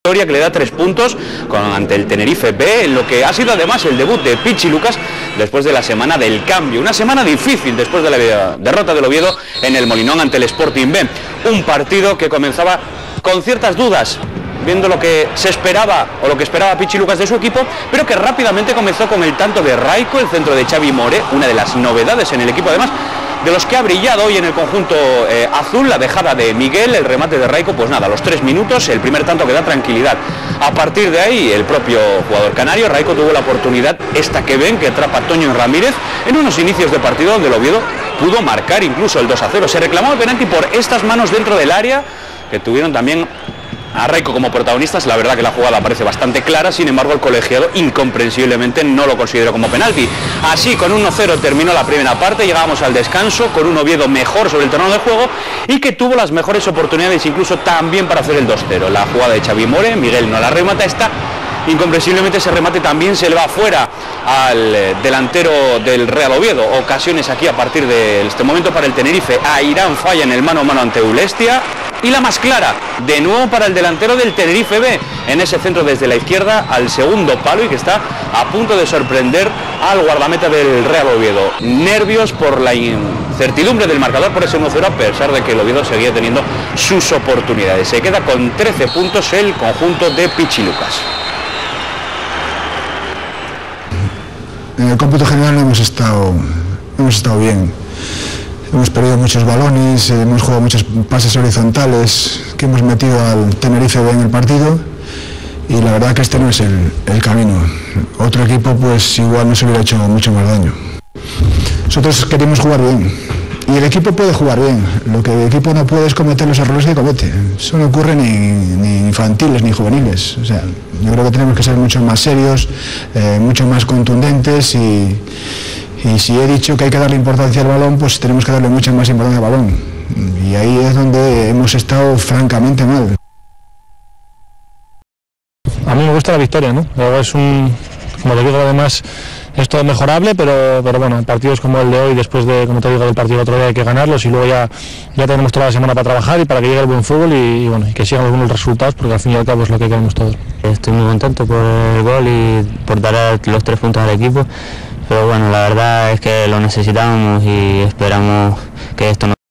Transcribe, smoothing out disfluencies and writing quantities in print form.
Victoria que le da 3 puntos ante el Tenerife B, en lo que ha sido además el debut de Pichi Lucas después de la semana del cambio. Una semana difícil después de la derrota del Oviedo en el Molinón ante el Sporting B. Un partido que comenzaba con ciertas dudas, viendo lo que se esperaba o lo que esperaba Pichi Lucas de su equipo, pero que rápidamente comenzó con el tanto de Raico, el centro de Xavi More, una de las novedades en el equipo además, de los que ha brillado hoy en el conjunto azul, la dejada de Miguel, el remate de Raico, pues nada, a los 3 minutos, el primer tanto que da tranquilidad. A partir de ahí, el propio jugador canario, Raico, tuvo la oportunidad, esta que ven, que atrapa Toño Ramírez, en unos inicios de partido donde el Oviedo pudo marcar incluso el 2-0. Se reclamó el penalti por estas manos dentro del área, que tuvieron también a Raico como protagonistas. La verdad que la jugada parece bastante clara, sin embargo el colegiado incomprensiblemente no lo consideró como penalti. Así, con 1-0 terminó la primera parte, llegamos al descanso con un Oviedo mejor sobre el terreno de juego y que tuvo las mejores oportunidades incluso también para hacer el 2-0. La jugada de Xavi More, Miguel no la remata, esta incomprensiblemente ese remate también se le va fuera al delantero del Real Oviedo. Ocasiones aquí a partir de este momento para el Tenerife. Airán falla en el mano a mano ante Ulestia. Y la más clara, de nuevo para el delantero del Tenerife B, en ese centro desde la izquierda al segundo palo y que está a punto de sorprender al guardameta del Real Oviedo. Nervios por la incertidumbre del marcador por ese 1-0, a pesar de que el Oviedo seguía teniendo sus oportunidades. Se queda con 13 puntos el conjunto de Pichi Lucas. En el cómputo general hemos estado bien. Hemos perdido muchos balones, hemos jugado muchos pases horizontales que hemos metido al Tenerife B en el partido y la verdad que este no es el camino. Otro equipo pues igual nos hubiera hecho mucho más daño. Nosotros queremos jugar bien y el equipo puede jugar bien. Lo que el equipo no puede es cometer los errores que comete. Eso no ocurre ni infantiles ni juveniles. O sea, yo creo que tenemos que ser mucho más serios, mucho más contundentes y si he dicho que hay que darle importancia al balón, pues tenemos que darle mucha más importancia al balón. Y ahí es donde hemos estado francamente mal. A mí me gusta la victoria, ¿no? Es como te digo, además es todo mejorable, pero bueno, partidos como el de hoy, después de, como te digo, del partido del otro día hay que ganarlos y luego ya tenemos toda la semana para trabajar y para que llegue el buen fútbol y bueno, y que sigan los buenos resultados, porque al fin y al cabo es lo que queremos todos. Estoy muy contento por el gol y por dar los 3 puntos al equipo. Pero bueno, la verdad es que lo necesitamos y esperamos que esto no